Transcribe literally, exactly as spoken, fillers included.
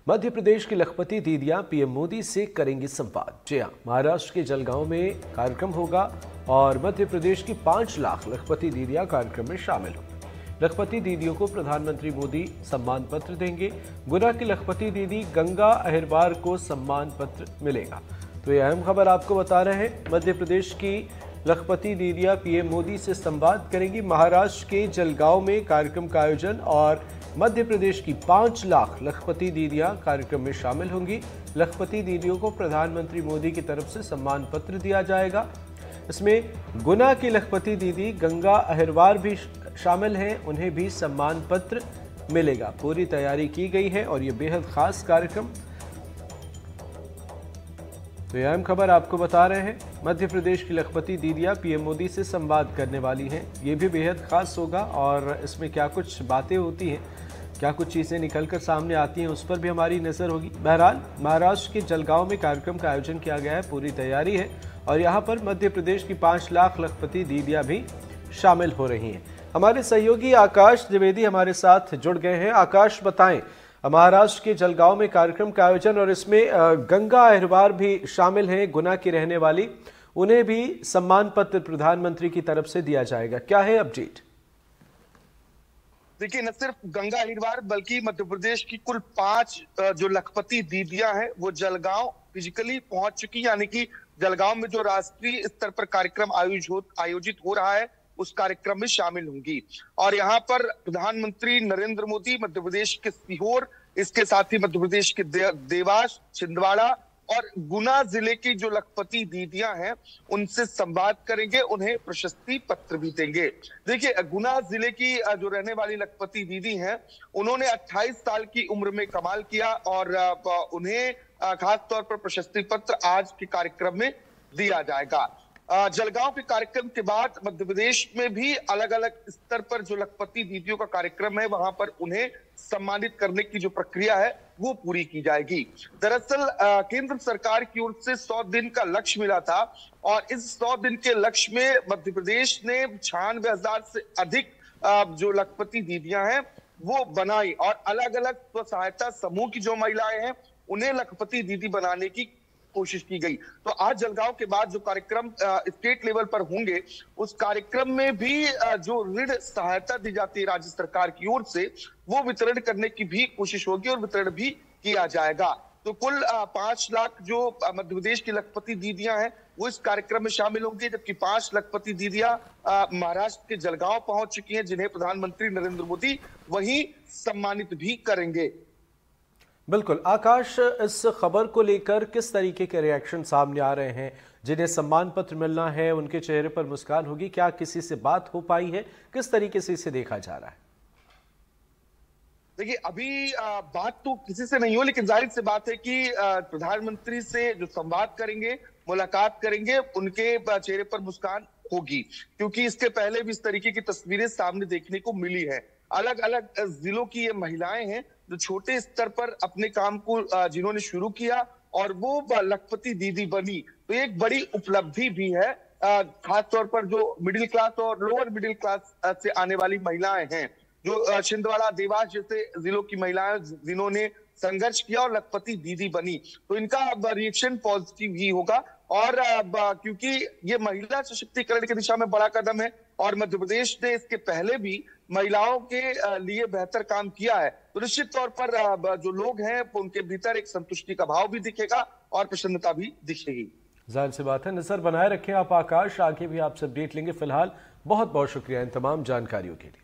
मध्य प्रदेश की लखपति दीदियां पीएम मोदी से करेंगी संवाद। जी हां, महाराष्ट्र के जलगांव में कार्यक्रम होगा और मध्य प्रदेश की पांच लाख लखपति दीदियां कार्यक्रम में शामिल होंगी। लखपति दीदियों को प्रधानमंत्री मोदी सम्मान पत्र देंगे। गुना की लखपति दीदी गंगा अहिरवार को सम्मान पत्र मिलेगा। तो ये अहम खबर आपको बता रहे हैं। मध्य प्रदेश की लखपति दीदियां पीएम मोदी से संवाद करेंगी। महाराष्ट्र के जलगांव में कार्यक्रम का आयोजन और मध्य प्रदेश की पांच लाख लखपति दीदियां कार्यक्रम में शामिल होंगी। लखपति दीदियों को प्रधानमंत्री मोदी की तरफ से सम्मान पत्र दिया जाएगा। इसमें गुना की लखपति दीदी गंगा अहिरवार भी शामिल हैं, उन्हें भी सम्मान पत्र मिलेगा। पूरी तैयारी की गई है और ये बेहद खास कार्यक्रम। तो यह अहम खबर आपको बता रहे हैं। मध्य प्रदेश की लखपति दीदियां पीएम मोदी से संवाद करने वाली हैं। ये भी बेहद खास होगा और इसमें क्या कुछ बातें होती हैं, क्या कुछ चीज़ें निकलकर सामने आती हैं, उस पर भी हमारी नज़र होगी। बहरहाल महाराष्ट्र के जलगांव में कार्यक्रम का आयोजन किया गया है, पूरी तैयारी है और यहाँ पर मध्य प्रदेश की पाँच लाख लखपति दीदियाँ भी शामिल हो रही हैं। हमारे सहयोगी आकाश द्विवेदी हमारे साथ जुड़ गए हैं। आकाश, बताएं, महाराष्ट्र के जलगांव में कार्यक्रम का आयोजन और इसमें गंगा अहिरवार भी शामिल हैं, गुना की रहने वाली, उन्हें भी सम्मान पत्र प्रधानमंत्री की तरफ से दिया जाएगा। क्या है अपडेट? देखिए, न सिर्फ गंगा अहिरवार बल्कि मध्य प्रदेश की कुल पांच जो लखपति दीदियां हैं वो जलगांव फिजिकली पहुंच चुकी, यानी कि जलगांव में जो राष्ट्रीय स्तर पर कार्यक्रम आयोजित हो रहा है उस कार्यक्रम में शामिल होंगी। और यहाँ पर प्रधानमंत्री नरेंद्र मोदी मध्य प्रदेश के सीहोर, इसके साथ ही मध्य प्रदेश के दे, देवास, छिंदवाड़ा और गुना जिले की जो लखपति दीदियां हैं उनसे संवाद करेंगे, उन्हें प्रशस्ति पत्र भी देंगे। देखिए, गुना जिले की जो रहने वाली लखपति दीदी हैं, उन्होंने अट्ठाईस साल की उम्र में कमाल किया और उन्हें खास तौर पर प्रशस्ति पत्र आज के कार्यक्रम में दिया जाएगा। जलगांव के कार्यक्रम के बाद मध्य प्रदेश में भी अलग अलग स्तर पर जो लखपति दीदियों का कार्यक्रम है वहां पर उन्हें सम्मानित करने की जो प्रक्रिया है वो पूरी की जाएगी। दरअसल केंद्र सरकार की ओर से सौ दिन का लक्ष्य मिला था और इस सौ दिन के लक्ष्य में मध्य प्रदेश ने छियानवे हजार से अधिक जो लखपति दीदियां हैं वो बनाई और अलग अलग स्व सहायता समूह की जो महिलाएं हैं उन्हें लखपति दीदी बनाने की कोशिश की गई। तो आज जलगांव के बाद जो कार्यक्रम स्टेट लेवल पर होंगे उस कार्यक्रम में भी जो ऋण सहायता दी जाती है राज्य सरकार की ओर से वो वितरण करने की भी कोशिश होगी और वितरण भी किया जाएगा। तो कुल पांच लाख जो मध्य प्रदेश की लखपति दीदियां हैं वो इस कार्यक्रम में शामिल होंगे, जबकि पांच लखपति दीदियां महाराष्ट्र के जलगांव पहुंच चुकी हैं जिन्हें प्रधानमंत्री नरेंद्र मोदी वहीं सम्मानित भी करेंगे। बिल्कुल आकाश, इस खबर को लेकर किस तरीके के रिएक्शन सामने आ रहे हैं? जिन्हें सम्मान पत्र मिलना है उनके चेहरे पर मुस्कान होगी, क्या किसी से बात हो पाई है? किस तरीके से इसे देखा जा रहा है? देखिए, अभी बात तो किसी से नहीं हो, लेकिन जाहिर सी बात है कि प्रधानमंत्री से जो संवाद करेंगे, मुलाकात करेंगे, उनके चेहरे पर मुस्कान होगी, क्योंकि इसके पहले भी इस तरीके की तस्वीरें सामने देखने को मिली है। अलग अलग जिलों की ये महिलाएं हैं जो छोटे स्तर पर अपने काम को जिन्होंने शुरू किया और वो लखपति दीदी बनी, तो एक बड़ी उपलब्धि भी है। खास तौर पर जो मिडिल क्लास और लोअर मिडिल क्लास से आने वाली महिलाएं हैं, जो छिंदवाड़ा, देवास जैसे जिलों की महिलाएं जिन्होंने संघर्ष किया और लखपति दीदी बनी, तो इनका रिएक्शन पॉजिटिव ही होगा। और क्योंकि ये महिला सशक्तिकरण की दिशा में बड़ा कदम है और मध्य प्रदेश ने इसके पहले भी महिलाओं के लिए बेहतर काम किया है, तो निश्चित तौर पर जो लोग हैं उनके भीतर एक संतुष्टि का भाव भी दिखेगा और प्रसन्नता भी दिखेगी। जाहिर सी बात है, नजर बनाए रखें आप आकाश, आगे भी आपसे अपडेट लेंगे। फिलहाल बहुत बहुत शुक्रिया इन तमाम जानकारियों के लिए।